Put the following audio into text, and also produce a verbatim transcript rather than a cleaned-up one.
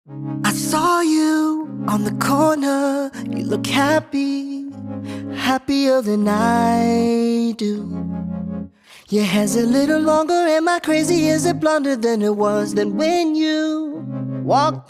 I saw you on the corner. You look happy, happier than I do. Your hair's a little longer and my crazy is a blonder than it was. Then when you walked